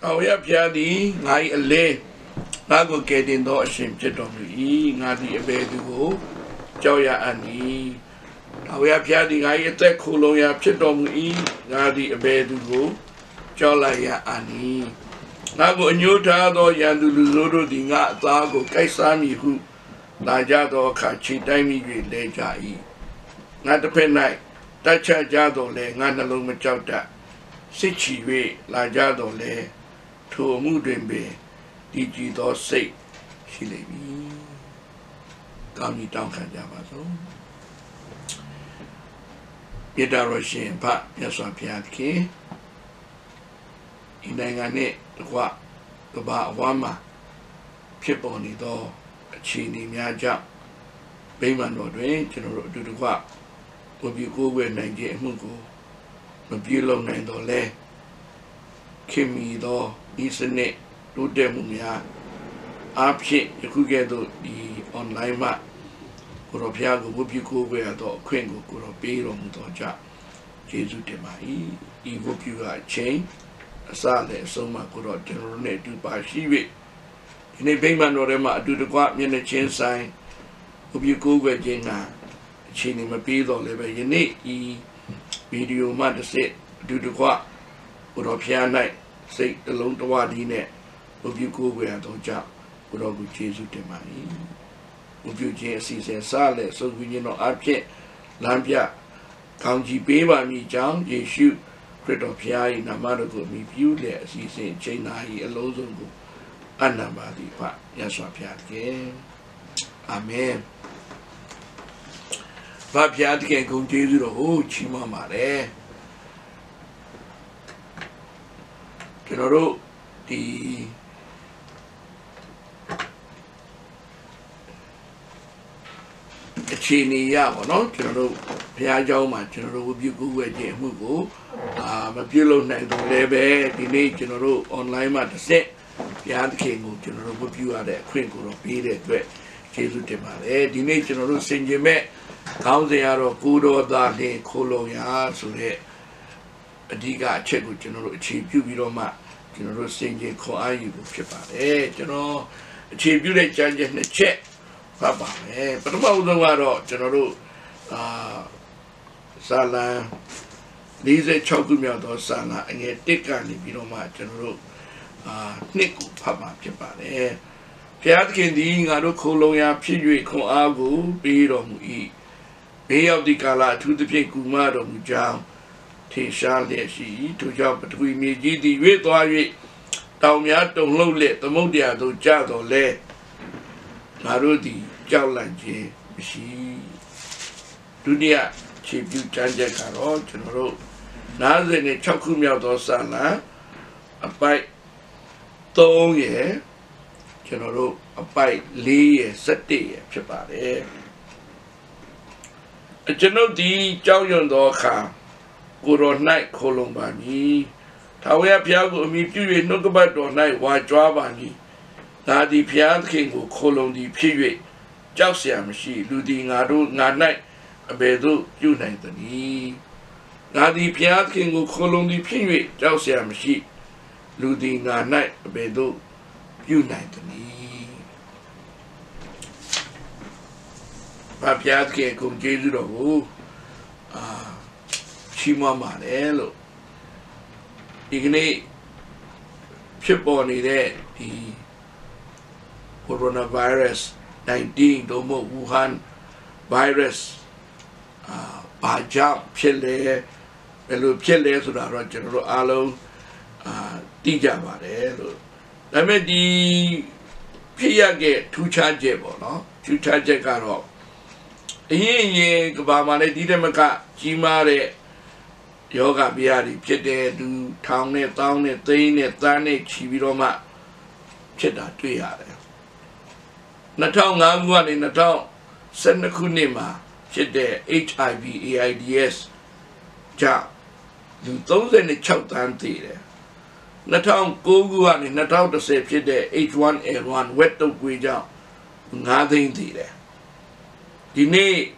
How ya piadi, ngai a lay, Nago get in the shame jet of me, Nadi a bedu, Joya ani. How ya piadi, I attack Holoya pit of me, Nadi a bedu, Jolaya ani. Nago a new tado yandu luzoro dinga, Zago, Kaisami who, Najado kachi, Dami, Lejai. Not the pen night, Tacha Jado le, Nanaloma Chowta, Sichi way, Lajado le, to a mudembe, Digi do say, she lay me. Gami down Kanjamazo. Yeda Roshin, Pat, Yaswa Piatki. Inangane, the what, the bar wama, Piponi do, a chini miaja, Bayman no drain, General do the what. Will be go where Nigeria Mugo, Mabulo Nandole, Kimi do, Isn't do Demumia, Upshit, you could get the online map. Goropiago, would you go where the Quengo, Goropiro Mudoja, Jesu de Mai, Evo Pura chain, a Sale, Soma, Goro General Net do by Shivi. In a Bayman or Rema do the Guap in a chain sign, would you go where Jena? Chini Mapido leva yene video mother said do the qua would up here night say the long to wadi net of you go where I don't jump would all go Jesu de money of you JC and Sale so we you know object Lambia County Beba me jam ye shoot crit of here in a matter of me view there she said China he allows them go Anamadi part yes up here Amen. Papiat can go to the whole Chimamare. General, the Chini Yao, no? General Piajo, General would you go where they move? Mapulo Nando Lebe, the name General online matter set. Piat King, General would you are that crinkle of Peter, Jesus de Mare, the name General Saint Jeme. Council Kudo Dani Koloya, so that a diga check with General Chief Ubiroma, General Saint Koayu, General Chief Ule Judge in the check, Papa, but about the water, General Sala, Lisa Chokumia or Sala, and yet Dickani Biroma, General Niku, Papa, Chipane. Piatkin, the Ingado Koloya, Pigui, Koagu, Birom E. Bay of the Gala to the Pekuma of Mujam, Tisha Leshi, to jump between me, Gidi, with Wari, Taumiato, Lowlet, the Modia, do Jado Le, Marudi, Jawlanje, she, Dunia, Chief you Janja Caro, General, Nazan and Chokumia do Sala, a bite, Tong, General, a bite, Lee, Sati, Chapare. A general D. Joyon Doka, good on night, Colombani. Tawea Piago, me period, no about on night, why Dravani. Nadi Pian King will colon the period. Josiam, she, Luding Adu, night, a bedu, unite the knee. Nadi Pian King will colon the period. Josiam, she, Luding night, a bedu, unite the knee. Papiat che con Gesù dopo Chimamare Igne Chiponi there the coronavirus 19 domo Wuhan virus Bajam Chile Belu Chile so that General Alo Dijamare I mean the Piage two chargeable no two charge caro Ye Gabamane Didamaka, Jimare Yoga Biari, Pede, do town it, thing it, Tane, Chiviroma, Cheda, Tuyare. Natong Aguan in the town, Senakunima, Chede, HIV, AIDS, Ja, do those in the Chowtan theatre. Natong Goguan in the town to say Chede, H1N1, wet of Guija, nothing theatre. The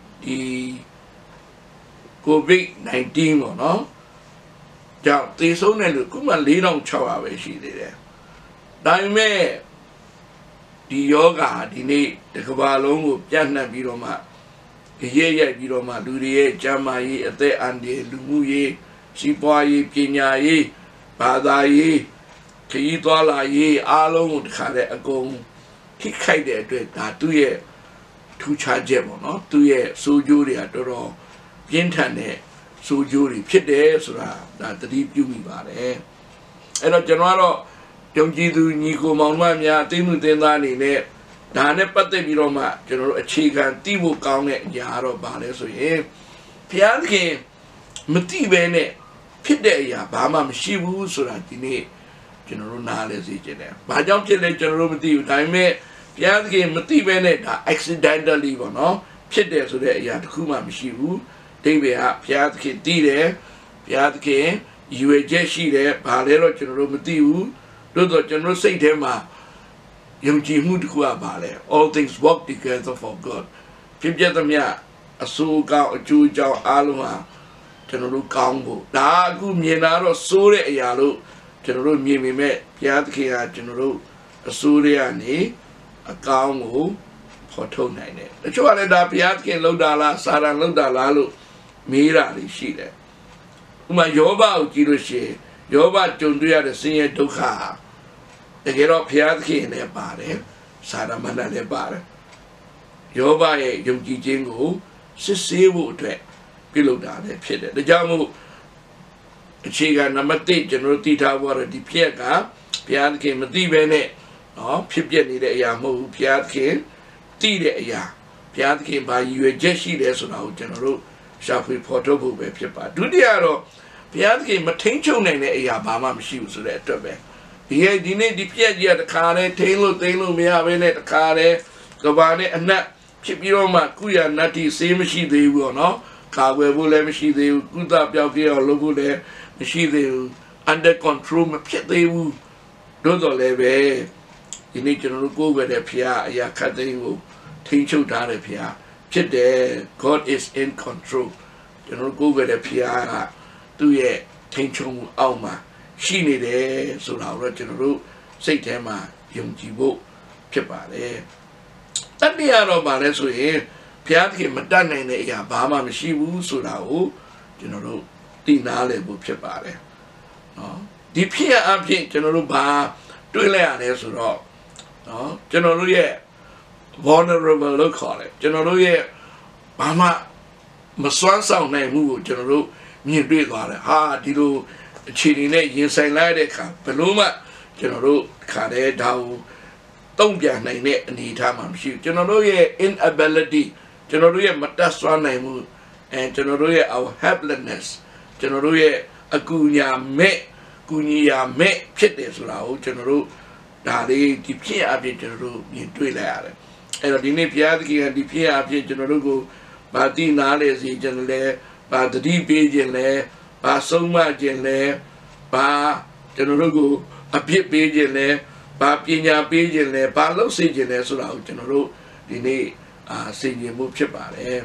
COVID-19 no? Now, this only look, come and lead on Chawa, she did. တိုင်းမဲ့ဒီယောဂဒီနေ့တစ်ကမ္ဘာလုံးကိုပြန့်နှံ့ပြီးတော့မှရဲရိုက်ပြီးတော့မှလူတွေရဲ့ကျမ်းမာရေးအသက်အန္တရာယ်လူမှုရေးစီးပွားရေးပညာရေးဘာသာရေးခရီးသွားလာရေးအားလုံးကိုတခါတည်းအကုန်ထိခိုက်တဲ့အတွက်ဒါသူ့ရဲ့ထူးခြားချက်ပေါ့နော်သူ့ရဲ့စိုးကျိုးတွေကတော်တော်ပြင်းထန်တဲ့စိုးကျိုးတွေဖြစ်တယ်ဆိုတာဒါသတိပြုမိပါတယ်အဲ့တော့ကျွန်တော်ကတော့ယုံကြည်သူညီကိုမောင်နှမများသိမှုသင်သားအနေနဲ့ဒါနဲ့ပတ်သက်ပြီးတော့မှကျွန်တော်တို့အခြေခံသိဖို့ကောင်းတဲ့အရာတော့ဘာလဲဆိုရင်ဘုရားသခင်မသိဘဲနဲ့ဖြစ်တဲ့အရာဘာမှမရှိဘူးဆိုတာဒီနေ့ကျွန်တော်တို့နားလည်စေချင်တယ်။ဘာကြောင့်ဖြစ်လဲကျွန်တော်တို့မသိဘူး။ဒါပေမဲ့ဘုရားသခင်မသိဘဲနဲ့ဒါ accidentally ပေါ့နော်ဖြစ်တယ်ဆိုတဲ့အရာတစ်ခုမှမရှိဘူး။ဒီဘေကဘုရားသခင်သိတယ်။ဘုရားသခင်ရွေချက်ရှိတယ်။ဘာလဲတော့ကျွန်တော်တို့မသိဘူး။တို့တော့ကျွန်တော်စိတ်ထဲမှာယုံကြည်မှုတစ်ခုကပါလဲ all things work together for God ဖြစ်ပြသမျှအဆိုးကောင်းအကျိုးကြောင့်အားလုံးဟာကျွန်တော်တို့ကောင်းဖို့ဒါအခုမြင်လာတော့စိုးတဲ့အရာလို့ကျွန်တော်တို့မြင်မိမဲ့ဘုရားသခင်ကကျွန်တော်တို့အစိုးရကနေအကောင်းကိုဖော်ထုတ်နိုင်တယ်တချို့ကလည်းဒါဘုရားသခင်လှုပ်တာလားစာရန်လှုပ်တာလားလို့မေးတာတွေရှိတယ်ဥပမာယောဘကိုကြည့်လို့ရှိရင်ယောဘကြုံတွေ့ရတဲ့ဆင်းရဲဒုက္ခတကယ်တော့ဘုရားသခင်လည်းပါတယ်စာရမဏေလည်းပါတယ်ယောဘရဲ့ယုံကြည်ခြင်းကိုစစ်ဆေးဖို့အတွက်ပြုလုပ်တာလည်းဖြစ်တယ်ဒါကြောင့်မို့အခြေခံနံပါတ်1ကျွန်တော်တို့သိထားဖို့ရဒီဖြစ်ကဘုရားသခင်မသိဘဲနဲ့နော်ဖြစ်ပြနေတဲ့အရာမဟုတ်ဘူးဘုရားသခင်သိတဲ့အရာဘုရားသခင်ဘာရည်ရွယ်ချက်ရှိတယ်ဆိုတာကိုကျွန်တော်တို့ရှာဖွေဖော်ထုတ်ဖို့ပဲဖြစ်ပါဒုတိယတော့ဘုရားသခင်မထိန်ချုပ်နိုင်တဲ့အရာဘာမှမရှိဘူးဆိုတဲ့အတွက်ပဲဒီနေ့ဒီပြက်ကြီးကတခါနဲ့ထိန်လို့သိမ်းလို့မရဘဲနဲ့တခါနဲ့ကဘာနဲ့အနက်ဖြစ်ပြီးတော့မှကုရနတ်တီစေးမရှိသေးဘူးပေါ့နော်ကာကွယ်ဖို့လည်းမရှိသေးဘူးကုသပြောက်ကြအောင်လုပ်ဖို့လည်းမရှိသေးဘူး under control မဖြစ်သေးဘူးတို့တော့လည်းပဲဒီနေ့ကျွန်တော်တို့ကိုယ်ွယ်တဲ့ဖခင်အရာခတ်သိမ်းကိုထိန်းချုပ်ထားတဲ့ဖခင်ဖြစ်တယ် God is in control ကျွန်တော်တို့ကိုယ်ွယ်တဲ့ဖခင်ကသူ့ရဲ့ထိန်းချုပ်မှုအောက်မှာရှိနေတယ်ဆိုတာကိုကျွန်တော်တို့စိတ်ထဲမှာယုံကြည်ဖို့ဖြစ်ပါတယ်တတိယတော့ဗာလဲဆိုရင်ဘုရားသခင်မတတ်နိုင်တဲ့အရာဘာမှမရှိဘူးဆိုတာကိုကျွန်တော်တို့သိနာလည်ဖို့ဖြစ်ပါတယ်နော်ဒီဖြစ်အဖြစ်ကျွန်တော်တို့ဘာတွေးလိုက်ရလဲဆိုတော့နော်ကျွန်တော်တို့ရဲ့ vulnerable လို့ခေါ်တယ်ကျွန်တော်တို့ရဲ့ဘာမှမစွမ်းဆောင်နိုင်မှုကိုကျွန်တော်တို့မြင်တွေ့သွားတယ်ဟာဒီလိုအခြေအနေနဲ့ရင်ဆိုင်လိုက်တဲ့အခါဘယ်လို့မှကျွန်တော်တို့ခါတဲ့ဒါကိုတုံ့ပြန်နိုင်တဲ့အနေအထားမှမရှိဘူးကျွန်တော်တို့ရဲ့ inability ကျွန်တော်တို့ရဲ့မတတ်စွမ်းနိုင်မှုကျွန်တော်တို့ရဲ့ our helplessness ကျွန်တော်တို့ရဲ့အကူညာမဲ့ကူညီရာမဲ့ဖြစ်တယ်ဆိုတာကိုကျွန်တော်တို့ဒါလေးဒီဖြစ်အဖြစ်ကျွန်တော်တို့မြင်တွေ့လိုက်ရတယ်အဲ့တော့ဒီနေ့ဘုရားသခင်ကဒီဖြစ်အဖြစ်ကျွန်တော်တို့ကိုဗာတိနာလေစီကျွန်တော်လည်းဗာတတိပေးခြင်းလဲဘာဆုံးမခြင်းလဲဘာကျွန်တော်တို့ကိုအပြစ်ပေးခြင်းလဲဘာပညာပေးခြင်းလဲဘာလှုပ်စေခြင်းလဲဆိုတာကိုကျွန်တော်တို့ဒီနေ့စိတ်ညစ်မှုဖြစ်ပါတယ်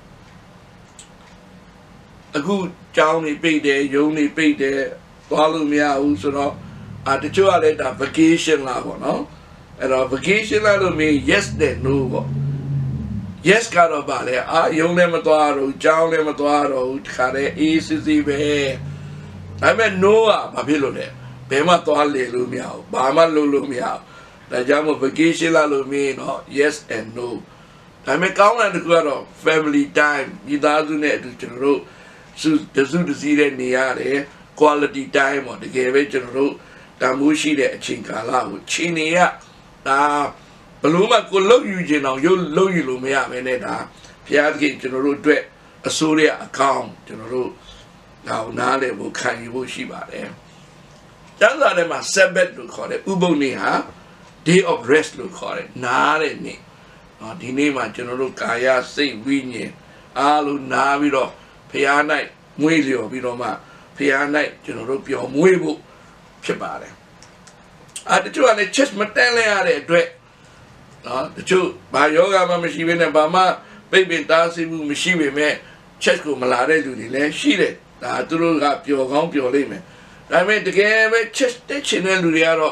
အခုကျောင်းနေပိတ်တယ်ရုံးနေပိတ်တယ်သွားလို့မရဘူးဆိုတော့တချို့ကလည်းဒါ vacation လာပေါ့နော်အဲ့တော့ vacation လာလို့မင်း yes နဲ့ no ပေါ့ yes ကတော့ဗာလဲရုံးလည်းမသွားတော့ကျောင်းလည်းမသွားတော့တခါတည်းအေးစစ်စစ်ပဲဒါပေမဲ့ no ကဘာဖြစ်လို့လဲဘယ်မှသွားလေလို့မရဘူးဘာမှလုပ်လို့မရဘူးဒါကြောင့်မို့ vacation လာလို့မင်းเนาะ yes and no ဒါပေမဲ့ကောင်းတဲ့တစ်ခုကတော့ family time မိသားစုနဲ့အတူကျွန်တော်တို့တစုတစည်းတဲ့နေရတယ် quality time ပေါ့တကယ်ပဲကျွန်တော်တို့တန်ဖိုးရှိတဲ့အချိန်ကာလကိုချိန်နေရဒါဘလို့မှကိုလှုပ်ယူခြင်းအောင်လှုပ်ယူလို့မရဘဲနဲ့ဒါဘုရားသခင်ကျွန်တော်တို့အတွက်အစိုးရအကောင်းကျွန်တော်တို့ဒါကိုနားလည်ဖို့ခံယူဖို့ရှိပါတယ်ကျမ်းစာထဲမှာ Sabbath လို့ခေါ်တယ်ဥပုသ်နေ့ဟာ day of rest လို့ခေါ်တယ်နားတဲ့နေ့ဒီနေ့မှာကျွန်တော်တို့ကာယစိတ်ဝိညာဉ်အားလုံးနားပြီးတော့ဖခင်၌မွေးလျော်ပြီးတော့မှဖခင်၌ကျွန်တော်တို့ပျော်မွေးဖို့ဖြစ်ပါတယ်တချို့ကလည်း church မတန်းလဲရတဲ့အတွက်တချို့ဘာယောဂမှမရှိဘဲနဲ့ဘာမှပိတ်ပင်တားဆီးမှုမရှိပေမဲ့ church ကိုမလာတဲ့လူတွေလည်းရှိတယ်ဒါသူတို့ကပျော်ကောင်းပျော်လိမ့်မယ်ဒါပေမဲ့တကယ်ပဲ church တက်ချင်တဲ့လူတွေကတော့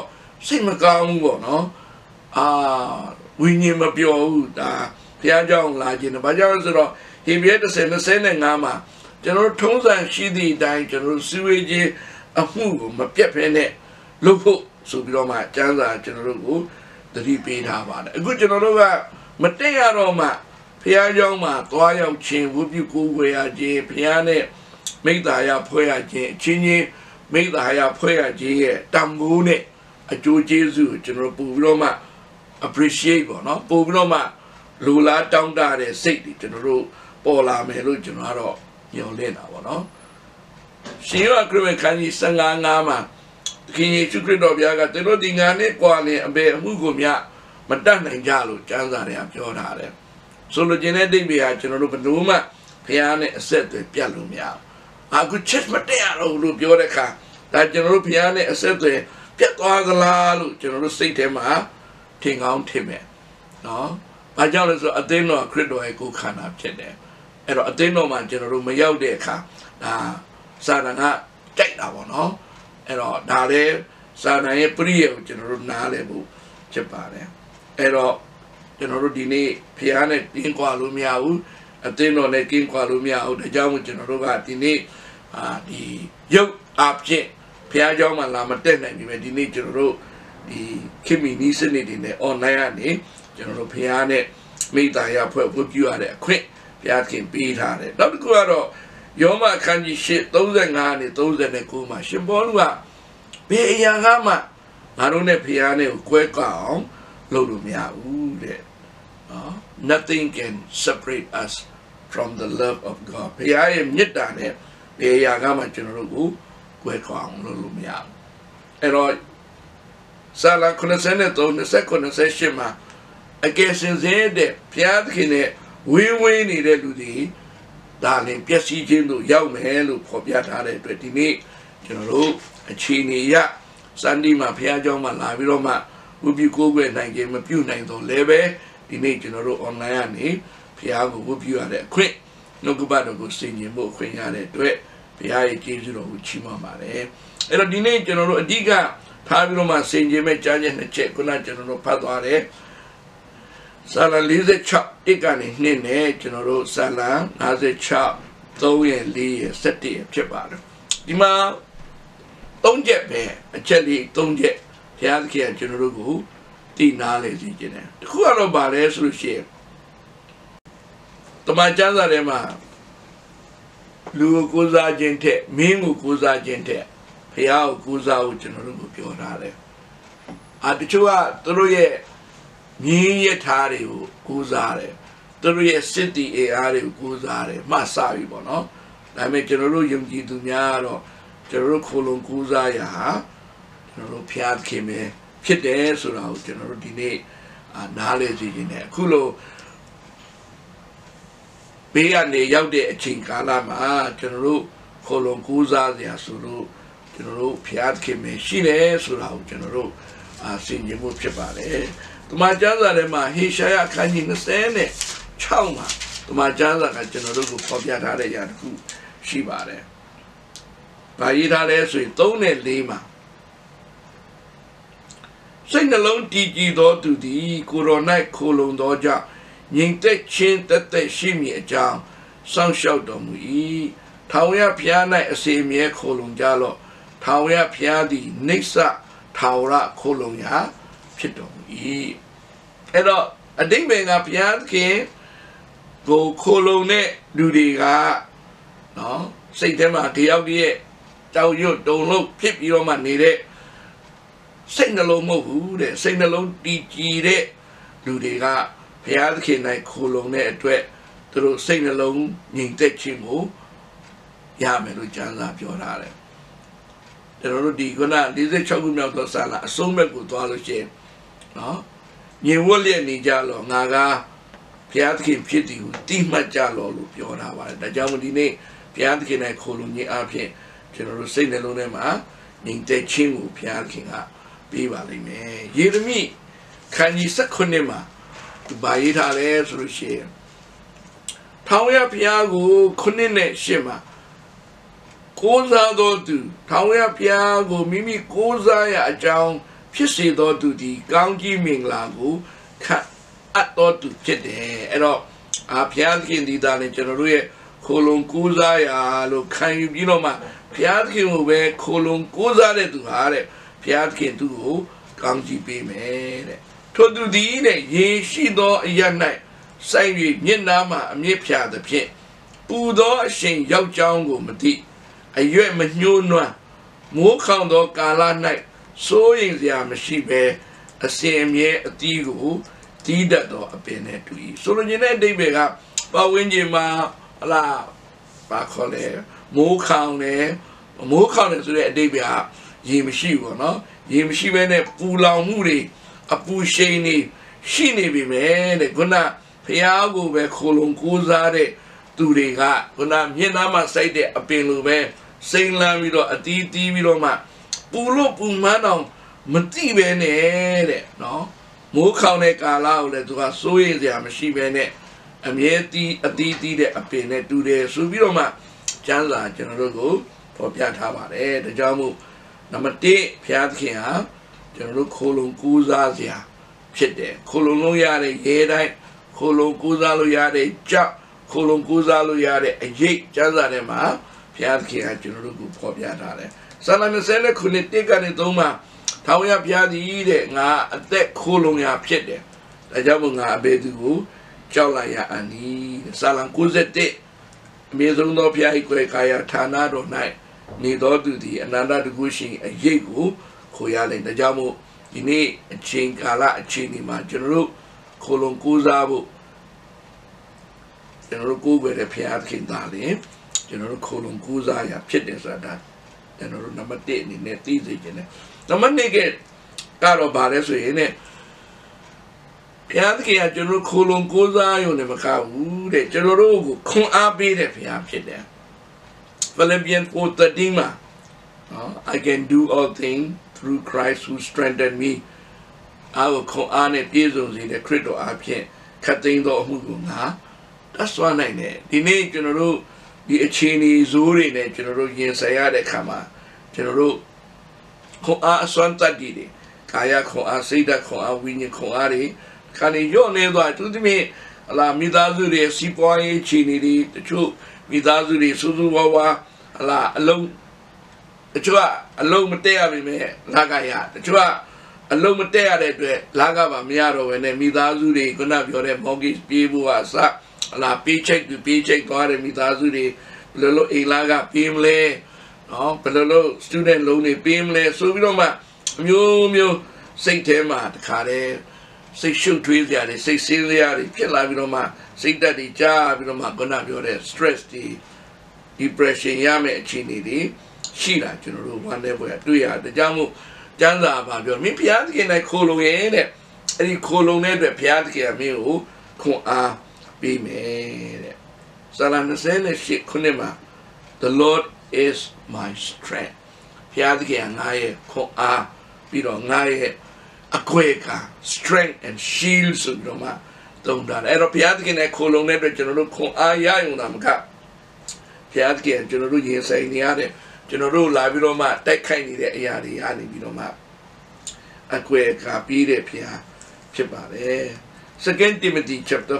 စိတ်မကောင်းဘူးပေါ့နော်ဝိညာဉ်မပြောဘူးဒါဘုရားကြောင့်လာခြင်းဘာကြောင့်လဲဆိုတော့ဟေဘရဲ10:25မှာကျွန်တော်ထုံးစံရှိသည့်အတိုင်းကျွန်တော်စီဝေးခြင်းအမှုကိုမပြတ်ဖဲနဲ့လုပ်ဖို့ဆိုပြီးတော့မှကျမ်းစာကျွန်တော်တို့ကိုသတိပေးထားပါတယ်အခုကျွန်တော်တို့ကမတက်ရတော့မှဘုရားကြောင့်မှသွားရောက်ခြင်းဝတ်ပြုကိုးကွယ်ရခြင်းဘုရားနဲ့မိသားရဖွဲ့ရခြင်းအချင်းချင်းမိသားရဖွဲ့ရခြင်းရဲ့တန်ဖိုးနဲ့အကျိုးကျေးဇူးကိုကျွန်တော်ပို့ပြီးတော့မှ appreciate ပေါ့နော်ပို့ပြီးတော့မှလူလားတောင်းတတဲ့စိတ်တွေကျွန်တော်တို့ပေါ်လာမယ်လို့ကျွန်တော်ကတော့ညွှန်လင့်တာပေါ့နော်ရှင်ရခရစ်ခန်းကြီး15မှာခင်ယေရှုခရစ်တော်ဘုရားကသင်တို့ဒီငါနဲ့ကြွားနေအဘယ်အမှုကိုမျှမတတ်နိုင်ကြလို့ကျမ်းစာထဲကပြောထားတယ်ဆိုလိုချင်တဲ့အိဗေဟာကျွန်တော်တို့ဘယ်လိုမှဘုရားနဲ့အဆက်အသွယ်ပြတ်လို့မရဘူးအခုချက်မတက်ရတော့လို့ပြောတဲ့အခါဒါကျွန်တော်တို့ဘုရားနဲ့အဆက်အသွယ်ပြတ်သွားသလားလို့ကျွန်တော်တို့စိတ်ထဲမှာထင်ကောင်းထင်မယ်နော်ဘာကြောင့်လဲဆိုတော့အသင်းတော်ခရစ်တော်ရဲ့ကိုယ်ခန္ဓာဖြစ်တယ်အဲ့တော့အသင်းတော်မှာကျွန်တော်တို့မရောက်တဲ့အခါဒါစာတန်ကကြိုက်တာပေါ့နော်အဲ့တော့ဒါလည်းစာတန်ရဲ့ပရိယေကိုကျွန်တော်တို့နားလည်ဖို့ဖြစ်ပါတယ်အဲ့တော့ကျွန်တော်တို့ဒီနေ့ဖျားနဲ့ကင်းကွာလို့မရဘူးအသင်းတော်နဲ့ကင်းကွာလို့မရဘူးဒါကြောင့်မို့ကျွန်တော်တို့ကဒီနေ့ဒီရုပ်အဖြစ်ဖျားเจ้าမှာလာမတက်နိုင်ပြီပဲဒီနေ့ကျွန်တော်တို့ဒီခင်မီနီးစနစ်တွေနဲ့ online ကနေကျွန်တော်တို့ဖျားနဲ့မိသားရဖွဲ့ဝတ်ပြုရတဲ့အခွင့်ဘုရားခင်ပေးထားတယ်နောက်တစ်ခုကတော့ယောမအခန်းကြီး8:35နဲ့39မှာရှင်ပေါလုကဘယ်အရာကမှငါတို့နဲ့ဖျားနဲ့ကိုကွဲကွာအောင်လုပ်လို့မရဘူးတဲ့နော် nothing can separate us from the love of God ဘုရားရဲ့မေတ္တာနဲ့ဘယ်အရာကမှကျွန်တော်တို့ကိုကွဲကွာအောင်လုပ်လို့မရဘူးအဲ့တော့စာလ93:29-28မှာအကယ်စင်စစ်တဲ့ဘုရားသခင်နဲ့ဝေးနေတဲ့လူတွေဒါလည်းပျက်စီးခြင်းတို့ရောက်မယ်လို့ဖော်ပြထားတဲ့အတွက်ဒီနေ့ကျွန်တော်တို့အခြေအနေရစန္ဒီမှာဘုရားကျောင်းမှာလာပြီးတော့မှဝတ်ပြုကိုးကွယ်နိုင်ခြင်းမပြုနိုင်တော့လည်းပဲဒီနေ့ကျွန်တော်တို့ online ကနေဘုရားကိုဝတ်ပြုရတဲ့အခွင့်နှုတ်ကပတ်တော်ကိုဆင်ခြင်ဖို့အခွင့်ရတဲ့အတွက်ဘုရားရဲ့ကျေးဇူးတော်ကိုချီးမွမ်းပါတယ်အဲ့တော့ဒီနေ့ကျွန်တော်တို့အဓိကထားပြီးတော့မှဆင်ခြင်မဲ့ကြားချက်နှစ်ချက်ခုနကျွန်တော်တို့ဖတ်သွားတယ်စာလ46တစ်ကနေနှစ်နဲ့ကျွန်တော်တို့စာလ56 3ရဲ့4ရဲ့7ရဲ့ဖြစ်ပါတယ်ဒီမှာ3ချက်ပဲအချက်လေး3ချက်ဘုရားသခင်ကကျွန်တော်တို့ကိုတည်နာလေစီခြင်းတယ်တခုကတော့ဗာလဲဆိုလို့ရှိရင်တမန်ကျမ်းစာထဲမှာလူကိုကိုးစားခြင်းထက်မင်းကိုကိုးစားခြင်းထက်ဘုရားကိုကိုးစားဖို့ကျွန်တော်တို့ကိုပြောထားတယ်တချို့ကသူတို့ရဲ့မြင်းရထားတွေကိုကိုးစားတယ်သူတို့ရဲ့စစ်တီအေအားတွေကိုကိုးစားတယ်မှစပြီပေါ့နော်ဒါပေမဲ့ကျွန်တော်တို့ယုံကြည်သူများကတော့ကျွန်တော်တို့ခိုလုံကိုးစားရဟာကျွန်တော်တို့ဖျားခင်ပဲဖြစ်တယ်ဆိုတာကိုကျွန်တော်တို့ဒီနေ့နားလည်စေခြင်းနဲ့အခုလိုဘေးကနေရောက်တဲ့အချိန်ကာလမှာကျွန်တော်တို့ခိုလုံကိုးစားစရာဆိုလို့ကျွန်တော်တို့ဖျားခင်ပဲရှိတယ်ဆိုတာကိုကျွန်တော်တို့ဆင်ခြင်မှုဖြစ်ပါတယ်တမန်ကျမ်းစာထဲမှာဟေရှာယအခန်းကြီး26မှာတမန်ကျမ်းစာကကျွန်တော်တို့ကိုဖော်ပြထားတဲ့အရာတစ်ခုရှိပါတယ်။ဘာရေးထားလဲဆိုရင်3နဲ့4မှာစိတ်နှလုံးတည်ကြည်သောသူသည်ကိုယ်တော်၌ခိုလုံသောကြောင့်ငြိမ်သက်ခြင်းတသက်ရှိမည်အကြောင်းစောင့်ရှောက်တော်မူ၏။ထာဝရဘုရား၌အစေအမြဲခိုလုံကြလော့။ထာဝရဘုရားသည်နိစ္စထာဝရခိုလုံရာဖြစ်တော်မူ၏အဲ့တော့အတိတ်ဘယ်ကဘုရားသခင်ကိုခိုလုံတဲ့လူတွေကနော်စိတ်ထဲမှာတယောက်တည်းကြောက်ရွံ့တုန်လှုပ်ဖြစ်ပြီးတော့မှနေတဲ့စိတ်နှလုံးမဟုတ်ဘူးတဲ့စိတ်နှလုံးတည်ကြည်တဲ့လူတွေကဘုရားသခင်၌ခိုလုံတဲ့အတွက်သူတို့စိတ်နှလုံးငြိမ်သက်ခြင်းကိုရမယ်လို့ကျမ်းစာပြောထားတယ်ကျွန်တော်တို့ဒီခုန46ခုမြောက်သောစာလအဆုံးမဲ့ကိုသွားလို့ရှိရင်နော်ညင်ဝတ်လျက်နေကြလောငါကဘုရားသခင်ဖြစ်သည်ကိုတိမှတ်ကြလောလို့ပြောထားပါတယ်ဒါကြောင့်မို့ဒီနေ့ဘုရားသခင်၌ခိုလုံခြင်းအပြင်ကျွန်တော်တို့စိတ်နှလုံးထဲမှာငြိမ်သက်ခြင်းကိုဘုရားသခင်ကပေးပါလိမ့်မယ်ယေရမိခန်းကြီး19မှာဘာရေးထားလဲဆိုလို့ရှိရင်ထာဝရဘုရားကို9နဲ့10မှာကိုးစားသောသူထာဝရဘုရားကိုမိမိကိုးစားရအကြောင်းဖြစ်စေသောသူသည်ကောင်းကြီးမင်္ဂလာကိုခံအပ်တော်သူဖြစ်တယ်အဲ့တော့ဘုရားသခင်ဒီသားနဲ့ကျွန်တော်တို့ရဲ့ခိုလုံကိုးစားရာလို့ခံယူပြီးတော့မှဘုရားသခင်ကိုပဲခိုလုံကိုးစားတဲ့သူဟာတဲ့ဘုရားသခင်သူ့ကိုကောင်းကြီးပေးမယ်တဲ့ထို့သူသည်တဲ့ယေရှိသောအရ၌စိုက်၍မျက်နှာမှာအမြင့်ဖြာသဖြင့်ပူသောအရှင်ရောက်ကြောင်းကိုမသိအရွက်မညှိုးနွမ်းမိုးခေါင်သောကာလ၌စိုးရိမ်စရာမရှိဘဲအစဉ်အမြဲအတီးကိုတီးတတ်သောအပင်နဲ့တူ၏ဆိုလိုချင်တဲ့အဓိပ္ပာယ်ကပတ်ဝန်းကျင်မှာဟလာဘာခေါ်လဲမိုးခေါင်တယ်ဆိုတဲ့အဓိပ္ပာယ်ကရေမရှိဘူးပေါ့နော်ရေမရှိဘဲနဲ့ပူလောင်မှုတွေအပူရှိန်တွေရှိနေပြီမဲ့တဲ့ခုနဖျားကိုပဲခိုလုံကိုးစားတဲ့သူတွေကခုနမျက်နှာမှာစိုက်တဲ့အပင်လိုပဲစိမ့်လန်းပြီးတော့အတီးတီးပြီးတော့မှပူလို့ပူမှန်းတော့မတိပဲနဲ့တဲ့နော်မိုးခေါင်တဲ့ကာလကိုလည်းသူကစိုးရိမ်စရာမရှိပဲနဲ့အမြဲတီးအတီးတီးတဲ့အပင်နဲ့တူတယ်ဆိုပြီးတော့မှကျမ်းစာကျွန်တော်တို့ကိုဖော်ပြထားပါတယ်ဒါကြောင့်မို့နံပါတ်1ဘုရားသခင်ဟာကျွန်တော်တို့ခိုလုံကိုးစားစရာဖြစ်တယ်ခိုလုံလို့ရတဲ့ရဲတိုင်းခိုလုံကိုးစားလို့ရတဲ့ကြောက်ခိုလုံကိုးစားလို့ရတဲ့အရေးကျမ်းစာထဲမှာဘုရားသခင်ကကျွန်တော်တို့ကိုဖော်ပြထားတယ်စာလ29ခုနှစ်1ကနေ3မှာထောင်ရဘုရားသည်တဲ့ငါအသက်ခိုလုံရဖြစ်တယ်ဒါကြောင့်မို့ငါအဘယ်သူကိုကြောက်လိုက်ရအနီးစာလ91အမြဲဆုံးသောဘုရား၏ကိုယ်ကာယဌာနတော်၌နေတော်သူသည်အနန္တတကုရှင်အရေးကိုခိုရလိမ့်ဒါကြောင့်မို့ဒီနေ့အချိန်ကာလအချိန်ဒီမှာကျွန်တော်တို့ခိုလုံကိုးစားဖို့ကျွန်တော်တို့ကိုးကွယ်တဲ့ဘုရားသခင်သားလေကျွန်တော်တို့ခိုလုံကိုးစားရဖြစ်တယ်ဆိုတာကျွန်တော်တို့နံပါတ်1အနေနဲ့သိစေချင်တယ်နံပါတ်2ကတော့ဗာလဲဆိုရင်ねဘုရားသခင်ကကျွန်တော်တို့ခိုလုံကိုးစားရုံနဲ့မကဘူးတဲ့ကျွန်တော်တို့ကိုခွန်အားပေးတဲ့ဘုရားဖြစ်တယ် Philippians 4:13 မှာI can do all things through Christ who strengthened me အားကိုခွန်အားနဲ့ပြည့်စုံစေတဲ့ခရစ်တော်အားဖြင့်ခတ်သိမ်းသောအမှုကိုငါတတ်ဆွမ်းနိုင်တယ်ဒီနေ့ကျွန်တော်တို့ဒီအခြေအနေဇိုးတွေနဲ့ကျွန်တော်တို့ရင်ဆိုင်ရတဲ့အခါမှာကျွန်တော်တို့ခွန်အားအစွမ်းတတ်တည်တယ်ကာယခွန်အားစိတ်ဓာတ်ခွန်အားဝိညာဉ်ခွန်အားတွေခါနေရော့နေသွားသူတို့မြင်အလားမိသားစုတွေစီးပွားရေးအခြေအနေတွေတချို့မိသားစုတွေစူးစူးဝါးဝါအလားအလုံးတချို့ကအလုံးမတက်ရပြီမဲ့လာကရတချို့ကအလုံးမတက်ရတဲ့အတွက်လာကပါမရတော့ဘဲနဲ့မိသားစုတွေခုနပြောတဲ့ mortgage ပြေးဖို့အစအလား paycheck သွားတဲ့မိသားစုတွေဘယ်လိုအိမ်လာကပြေးမလဲနော်ဘယ်လို student loan တွေပေးမလဲဆိုပြီးတော့မှမျိုးစိတ်ထဲမှာတခါတည်းစိတ်ရှုပ်ထွေးစရာတွေစိတ်ဆင်းစရာတွေဖြစ်လာပြီးတော့မှစိတ်ဓာတ်တွေကြားပြီးတော့မှခုနပြောတဲ့ stress တွေ depression ရမယ့်အခြေအနေတွေရှိတာကျွန်တော်တို့ဝမ်းနည်းပွဲတွေ့ရတဲ့ကြောင့်မို့ကျမ်းစာမှာပြောမင်းဘုရားသခင်၌ခိုလုံရဲ့တဲ့အဲ့ဒီခိုလုံတဲ့အတွက်ဘုရားသခင်ကမင်းကိုခွန်အားပေးမယ်တဲ့စာလ28ခုနှစ်မှာ The Lord is my strength ဘုရားသခင်ကငါရဲ့ခွန်အားပြီးတော့ငါရဲ့အခွင့်အခါ strength and shield ဆိုပြီးတော့မှသုံးတာအဲ့တော့ဘုရားသခင်နဲ့ခိုလုံတဲ့အတွက်ကျွန်တော်တို့ခွန်အားရရုံသာမကဘုရားသခင်ကျွန်တော်တို့ရင်ဆိုင်နေရတဲ့ကျွန်တော်တို့လာပြီးတော့မှတိုက်ခိုက်နေတဲ့အရာတွေကနေပြီးတော့မှအခွင့်အခါပြီးတဲ့ဘုရားဖြစ်ပါတယ်2 Timothy chapter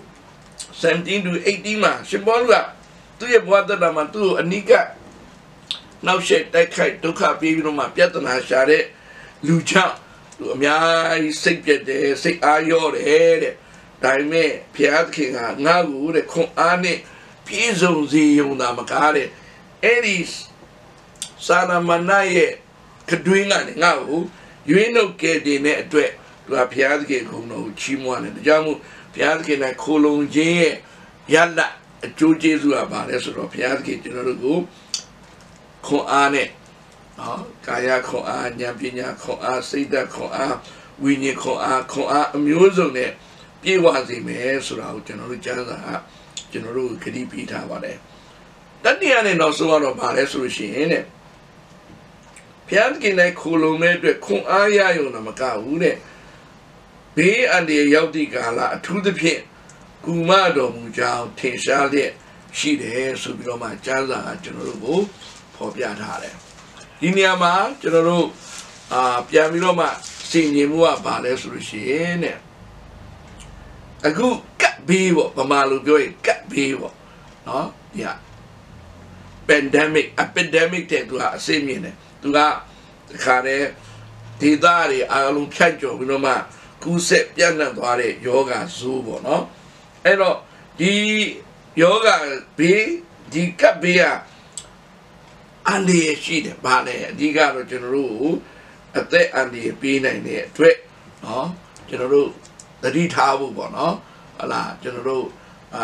4:17 to 18မှာရှင်ပေါလုကသူ့ရဲ့ဘဝတတမှာသူ့အနိကနောက်ဆက်တိုက်ခိုက်ဒုက္ခပြီးပြီးတော့မှပြဿနာရှာတဲ့လူကြောင့်သူအများကြီးစိတ်ပြတ်တယ်စိတ်အားရော့တယ်တဲ့ဒါပေမဲ့ဘုရားသခင်ကငါ့ကိုတဲ့ခွန်အားနဲ့ပြည့်စုံစေုံသာမကားတဲ့အဲ့ဒီစာနာမဏေရဲ့ကတွင်းကနေငါ့ကိုရွေးနှုတ်ကယ်တင်တဲ့အတွက်သူကဘုရားသခင်ခုံတော်ကိုချီးမွမ်းတယ်ဒါကြောင့်မို့ဘုရားသခင်နဲ့ခိုလုံခြင်းရဲ့ရလတ်အကျိုးကျေးဇူးကပါလဲဆိုတော့ဘုရားသခင်ကျွန်တော်တို့ကိုခွန်အားနဲ့ကာယခွန်အားဉာဏ်ပညာခွန်အားစိတ်ဓာတ်ခွန်အားဝိညာဉ်ခွန်အားအမျိုးစုံနဲ့ပြည့်ဝစေမယ်ဆိုတာကိုကျွန်တော်တို့ကျမ်းစာကကျွန်တော်တို့ဂရုပြုထားပါတယ်တတိယနဲ့နောက်ဆုံးကတော့ဗာလဲဆိုလို့ရှိရင်တဲ့ဘုရားသခင်နဲ့ခိုလုံတဲ့အတွက်ခွန်အားရရုံတော့မကဘူးတဲ့ဘေးအန္တရာယ်ရောက်သည့်ကာလအထူးသဖြင့်ကုမတော်မူကြောင်းထင်ရှားလျက်ရှိတယ်ဆိုပြီးတော့မှကျမ်းစာကကျွန်တော်တို့ကိုဖော်ပြထားတယ်ဒီနေရာမှာကျွန်တော်တို့ပြန်ပြီးတော့မှစင်ရင်မှုကပါလဲဆိုလို့ရှိရင်တဲ့အခုကပ်ဘေးပေါ့ဗမာလိုပြောရင်ကပ်ဘေးပေါ့နော်ဒီဟာ pandemic epidemic တဲ့သူကအစိမ့်မြင်တယ်သူကဒီခါတဲ့ဒေသတွေအားလုံးဖြတ်ကျော်ပြီးတော့မှကူးစက်ပြန့်နှံ့သွားတဲ့ယောဂဇိုးပေါ့နော်အဲ့တော့ဒီယောဂဘေးဒီကပ်ဘေးကအန္တရာယ်ရှိတယ်ဗာလေအဓိကတော့ကျွန်တော်တို့အသက်အန္တရာယ်ပေးနိုင်တဲ့အတွက်နော်ကျွန်တော်တို့သတိထားဖို့ပေါ့နော်ဟလာကျွန်တော်တို့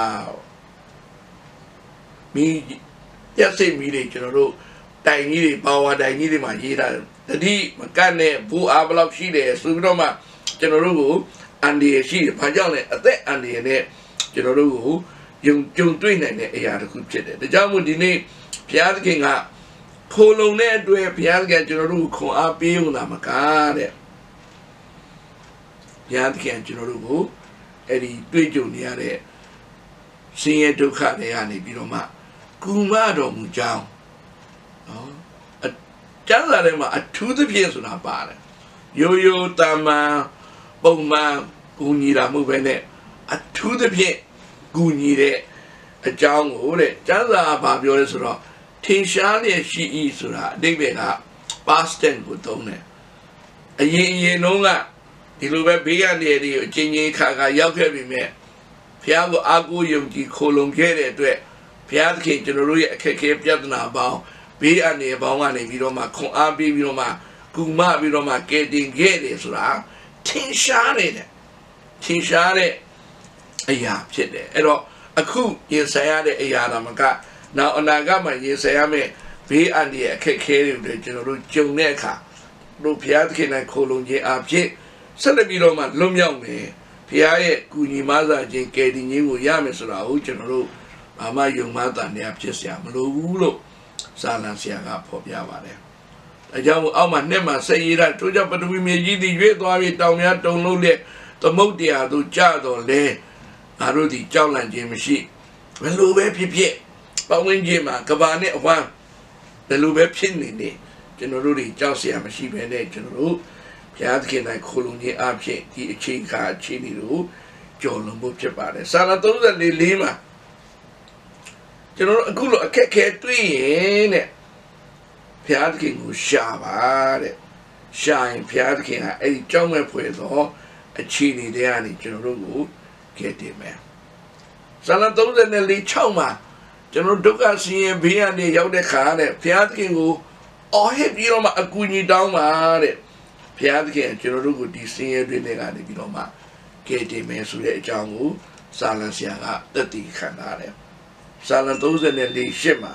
မီးရက်စိတ်မီးတွေကျွန်တော်တို့တိုင်ကြီးတွေပါဝါတိုင်ကြီးတွေမှာရေးထားတယ်တတိမကတ်နဲ့ဘူအားဘလောက်ရှိတယ်ဆိုပြီးတော့မှကျွန်တော်တို့ကိုအန္တရာယ်ရှိတယ်ဘာကြောင့်လဲအသက်အန္တရာယ်နဲ့ကျွန်တော်တို့ကိုကြုံတွေ့နိုင်တဲ့အရာတစ်ခုဖြစ်တယ်ဒါကြောင့်မို့ဒီနေ့ဘုရားသခင်ကခိုလုံတဲ့အတွက်ဘုရားသခင်ကျွန်တော်တို့ခွန်အားပေးုံလာမကားတဲ့ဘုရားသခင်ကျွန်တော်တို့ကိုအဲ့ဒီတွေ့ကြုံနေရတဲ့ဆင်းရဲဒုက္ခတွေကနေပြီးတော့မှကူမတော်မူကြောင်းနော်ကျမ်းစာထဲမှာအထူးသဖြင့်ဆိုတာပါတယ်ရိုးရိုးတမန်ပုံမှန်ကူညီတာမဟုတ်ပဲနဲ့အထူးသဖြင့်ကူညီတဲ့အကြောင်းကိုတဲ့ကျမ်းစာကဘာပြောလဲဆိုတော့ထင်ရှားလျက်ရှိ၏ဆိုတာအတိတ်က past tense ကိုသုံးတယ်အရင်တုန်းကဒီလိုပဲဘေးကနေတွေအချင်းချင်းခါခါရောက်ခဲ့ပြီမဲ့ဘုရားကိုအားကိုးယုံကြည်ခိုလုံခဲ့တဲ့အတွက်ဘုရားသခင်ကျွန်တော်တို့ရဲ့အခက်အခဲပြဿနာပေါင်းဘေးအနေပေါင်းကနေပြီးတော့မှခွန်အားပေးပြီးတော့မှကူမပြီးတော့မှကယ်တင်ခဲ့တယ်ဆိုတာထင်ရှားတယ်ထင်ရှားတဲ့အရာဖြစ်တယ်အဲ့တော့အခုရင်ဆိုင်ရတဲ့အရာတော့မကနောက်အနာဂတ်မှာရင်ဆိုင်ရမယ့်ဘေးအန္တရာယ်အခက်အခဲတွေကျွန်တော်တို့ကြုံတဲ့အခါတို့ဘုရားသခင်နဲ့ခိုလုံခြင်းအဖြစ်ဆက်လက်ပြီးတော့မှလွတ်မြောက်မယ်ဘုရားရဲ့ကူညီမဆာခြင်းကယ်တင်ခြင်းကိုရမယ်ဆိုတာကိုကျွန်တော်တို့ဘာမှယုံမှန်းတန်တရားဖြစ်เสียမလိုဘူးလို့စာလံဆရာကဖော်ပြပါတယ်။အဲကြောင့်အောက်မှာနှစ်မှာဆက်ရည်ရတို့ကြောင့်ပထဝီမြေကြီးသည်ရွေ့သွားပြီးတောင်များတုံလုံးတဲ့သမုတ်တရားတို့ကြတော့လဲငါတို့ဒီကြောက်လန့်ခြင်းမရှိဘယ်လိုပဲဖြစ်ဖြစ်ပတ်ဝန်းကျင်မှာကဘာနဲ့အဝမ်းဘယ်လိုပဲဖြစ်နေနေကျွန်တော်တို့တွေကြောက်เสียမရှိဘဲနဲ့ကျွန်တော်တို့ဘုရားသခင်၌ခိုလုံခြင်းအဖြစ်ဒီအချိန်ခါအချိန်ဒီကိုကြော်လွန်ဖို့ဖြစ်ပါတယ်။စာလ34မှာကျွန်တော်တို့အခုလိုအခက်ခဲတွေ့ရင်တဲ့ဘုရားသခင်ကိုရှာပါတဲ့ရှာရင်ဘုရားသခင်ကအဲ့ဒီကြောက်မဲ့ဖွယ်သောအခြေအနေတွေကနေကျွန်တော်တို့ကိုကယ်တင်မယ်။စာလ34:6မှာကျွန်တော်ဒုက္ခဆင်းရဲဘေးကနေရောက်တဲ့ခါတဲ့ဘုရားသခင်ကိုအော်ဟစ်ပြီးတော့မှအကူအညီတောင်းပါတဲ့ဘုရားသခင်ကျွန်တော်တို့ကိုဒီဆင်းရဲတွေနဲ့ကနေပြီးတော့မှကယ်တင်မယ်ဆိုတဲ့အကြောင်းကိုစာလံဆရာကသက်တည်ခံထားတယ်။စာလံ34:8မှာ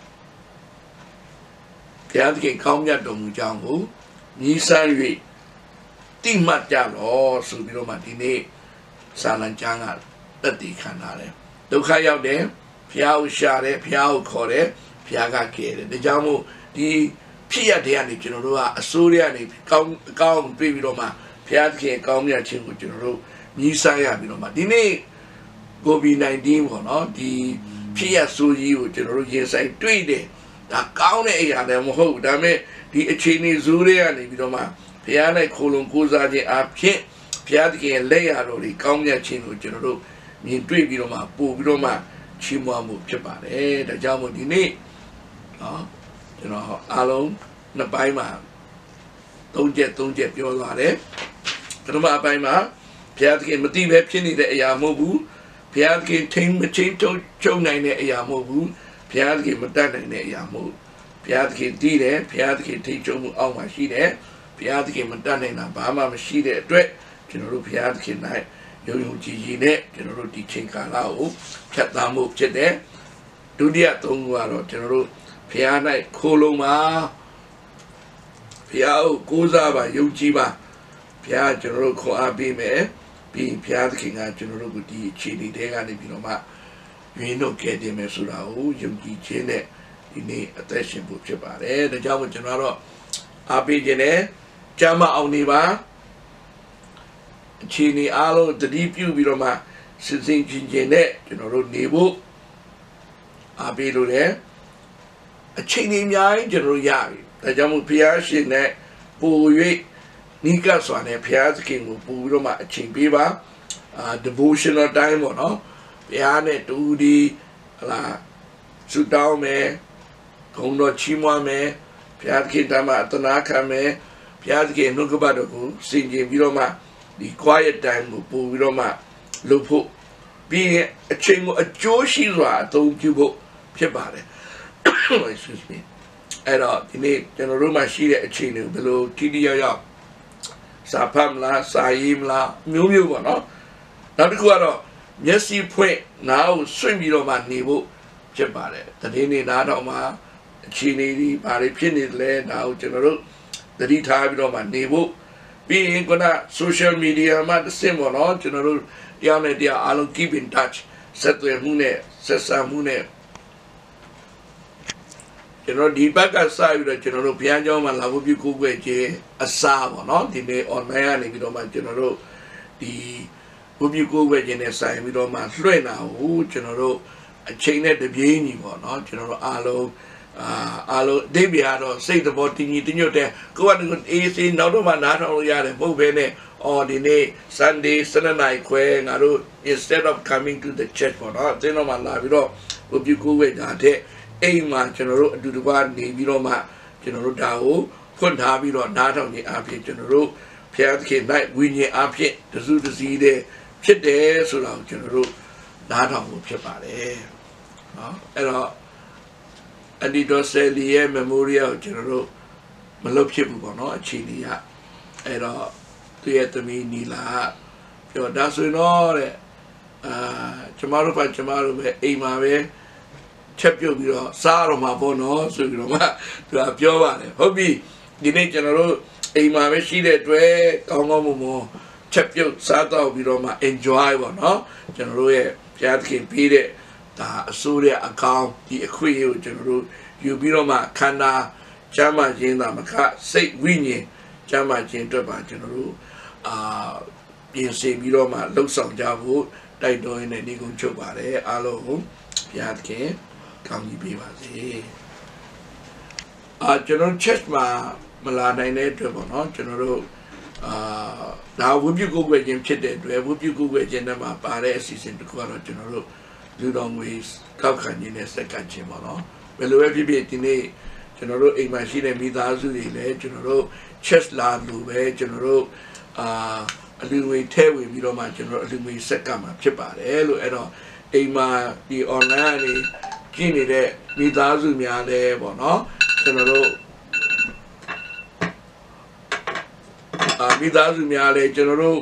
ဘုရားသခင်ကောင်းမြတ်တော်မူကြောင်းကိုညီဆန်း၍တိမှတ်ကြတော့ဆိုပြီးတော့မှဒီနေ့စာလံကျမ်းကသက်တည်ခံထားတယ်။ဒုက္ခရောက်တယ်ဘုရားကိုရှာတယ်ဘုရားကိုခေါ်တယ်ဘုရားကကယ်တယ်ဒါကြောင့်မို့ဒီဖြစ်ရတဲ့ကနေကျွန်တော်တို့ကအစိုးရကနေကောင်းတွေ့ပြီးတော့မှဘုရားသခင်ကောင်းမြတ်ခြင်းကိုကျွန်တော်တို့မြည်ဆိုင်ရပြီးတော့မှဒီနေ့ COVID-19 ပေါ့နော်ဒီဖြစ်ရဆိုးကြီးကိုကျွန်တော်တို့ရင်ဆိုင်တွေ့တယ်ဒါကောင်းတဲ့အရာလည်းမဟုတ်ဘူးဒါပေမဲ့ဒီအခြေအနေဇိုးတွေကနေပြီးတော့မှဘုရားနဲ့ခိုလုံကိုးစားခြင်းအဖြစ်ဘုရားသခင်ရဲ့လက်ရတော်တွေကောင်းမြတ်ခြင်းကိုကျွန်တော်တို့မြင်တွေ့ပြီးတော့မှပို့ပြီးတော့မှချီးမွမ်းမှုဖြစ်ပါတယ်ဒါကြောင့်မို့ဒီနေ့နော်ကျွန်တော်အားလုံးနှစ်ပိုင်းမှာ၃ချက်ပြောသွားတယ်ပထမအပိုင်းမှာဘုရားသခင်မသိပဲဖြစ်နေတဲ့အရာမဟုတ်ဘူးဘုရားသခင်ထိမချင်းချုပ်နိုင်တဲ့အရာမဟုတ်ဘူးဘုရားသခင်မတတ်နိုင်တဲ့အရာမဟုတ်ဘုရားသခင်သိတယ်ဘုရားသခင်ထိချုပ်မှုအောက်မှာရှိတယ်ဘုရားသခင်မတတ်နိုင်တာဘာမှမရှိတဲ့အတွက်ကျွန်တော်တို့ဘုရားသခင်၌ယုံကြည်နဲ့ကျွန်တော်တို့ဒီချိန်ကာလကိုဖြတ်သန်းမှုဖြစ်တယ်ဒုတိယသုံးခုကတော့ကျွန်တော်တို့ဘုရား၌ခိုလုံပါဘုရားကိုကိုးစားပါယုံကြည်ပါဘုရားကျွန်တော်တို့ခွန်အားပေးမယ်ပြီးဘုရားသခင်ကကျွန်တော်တို့ကိုဒီအခြေအနေတွေကနေပြီးတော့မှရင်းတို့ကဲတင်မယ်ဆိုတာကိုယုံကြည်ခြင်းနဲ့ဒီနေ့အသက်ရှင်ဖို့ဖြစ်ပါတယ်ဒါကြောင့်မို့ကျွန်တော်တို့အားပေးခြင်းနဲ့ကြမ်းမအောင်နေပါအခြေအနေအားလုံးတတိပြုပြီးတော့မှစစ်စင်ချင်းနဲ့ကျွန်တော်တို့နေဖို့အားပေးလို့လည်းအချိန်ကြီးအများကြီးကျွန်တော်တို့ရပြီဒါကြောင့်မို့ဘုရားရှင်နဲ့ Pui Nika Swane, Piaz King, Puroma, Chimpiba, devotional time or no, Piane, Tudi, La Sudaume, Kondo Chimwa me, Piaz Kintama, Tanaka me, Piaz King, Nukabadu, singing Viroma, the quiet time, Puroma, Lupu, being a chain a Joshua, don't you book, Pibare. Excuse me. And the name General Mashida Chinu below TDI Sapam la, Saim la, Mumu, no? Not the quarter. Yes, you point now, swim you man, Nibu, Chebare. The Dini Nadoma, Chini, Pari Pinid land now, General, the detail of my Nibu. Being gonna social media, man, the same one, no? General, Yana, dear, I'll keep in touch. Set the Mune, Sessa Mune. Dibaka side with General Piano and Lavubi Kuwe, a Sava, no? The day on Mayani, we don't mind General. The Wubi Kuwe in a sign, we don't mind Flena, who General a chain at the Bieni, no? General Alo, Debiado, say the voting in your day. Go on with AC, not over not only at a Bovene or the day Sunday, Sunday night, instead of coming to the church for not, then on my life, you know, Wubi Kuwe that day. Man, General, do the one, the Viroma, General Dao, Puntabi, not on the Api General, Pierre came night, Winnie Api, the Zoo to see the Chit there, so now General, not on Chapare. And it was said the memorial General Malopchibuno, Chinia, and to me, Nila, your Dasunore, Chamaro by Chamaro, Amawe. Champion, Saroma Bono, so you know, to have your hobby. The general, a Mameshi, the Congomo, Champion, Sata, Viroma, enjoy one, no? General, Piatkin, Pide, the Surya account, the Equio, General, Ubiroma, Kana, Jama Jina Maka, say Winnie, Jama Jintoba, General, in St. Viroma, looks of Javu, they doing a Nigo Chobare, Alo, Piatkin. Come you be was General Cheshma Malana Netable, no? General now would you go with him chitted, where would you go with Genema Paresis in the quarter General Ludong ways, Kalkan in a second chimono? Well, whoever be it in a General a machine and Midazu, General Chesla Lube, General a little way tell with me, my General, a little way secama, Chippa, Elo, Ema, the online. Gini de Midazu Miale, no? General Midazu Miale, General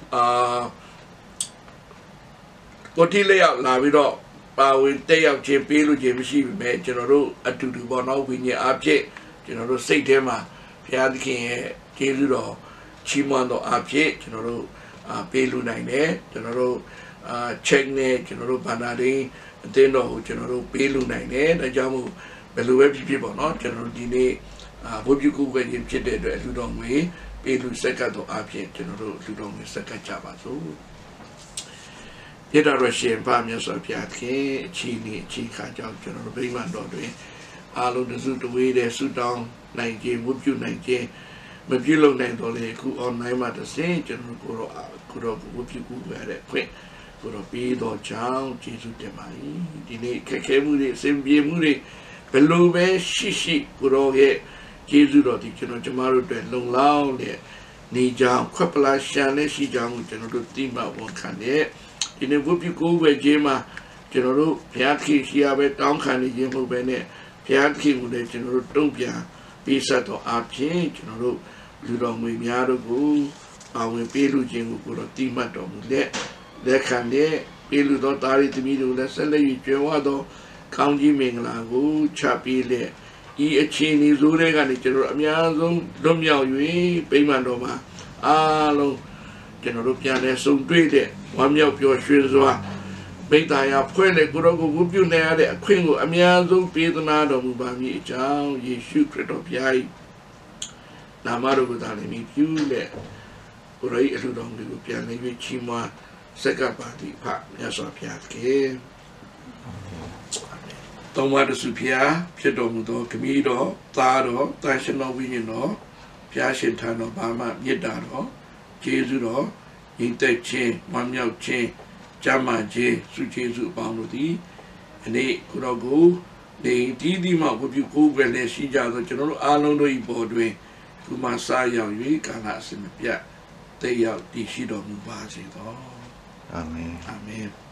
Cotile out Lavido, we take out Jepilu, Jemisi, General Atudu Bono, Winnie Abject, General Satema, Pianki, Jesudo, Chimondo Abject, General Pelu Nine, General Chegne, General Banadi. They know General Pelu Nine, the Jamu, Beluepi people, not General Dine, what you go when you chitted at Ludong Way, Pelu Second Abject, General Ludong Second Chaba. So, yet a Russian Pamias of Piatke, Chini, Chika, General Bayman Dodway, Alo the Zoo away there, Sudan, 9J, would you 9J, Mabulo Nandole, who on Naima the same, General Kuro, would you go at that quick. Kuropido, Chow, Jesu Temai, Dine, Kakemuri, Sembiemuri, Pelube, Shishi, Kuroge, Jesu, Dicino Jamaru, Long Lao, Nijam, Quapala, Shane, Shijam, General Tima, one cane, in a whoopie go where Jema, General Piatki, Shiabe, Donkani, Jemu Bene, Piatki, with the General Topia, Pisato, Arche, General Ludong Miado, our Pelu Jemu, Kurotima, Domule. There can there be little tarry to me to listen to you, Jawado, County Minglago, Chapile, E. Chini, Zureg, and General Amiazum, Domia, Paymandoma, Alo, General Piana, so great, 1 year of your Shrizwa, Betaya, Puele, Kurogo, would you there, a queen of Amiazum, Pedonado, Mubami, Chow, ye secret of Yai, Namaro would only meet you there. Uray, a little piano, Chima. Second party, Pat, yes, or Piatke. Don't want to supia, Pidomudo, Camido, Tado, National Winino, ဘုရားရှင်ထံတော်ဘာမှမေတ္တာတော်ကျေးဇူးတော်ညီသက်ခြင်းဝမ်းမြောက်ခြင်းကြမ်းမှခြင်းစုကျေးဇူးအပေါင်းတို့သည်ယနေ့ကိုတော်ကိုနေဒီဒီမှာဝပြုကိုးကွယ်လက်ရှိကြသောကျွန်တော်တို့အားလုံးတို့၏ပေါ်တွင်ခုမှစရောက်၍ကာလအစဉ်မပြတ်တည်ရောက်တည်ရှိတော်မူပါစေသောအာမင်အာမင်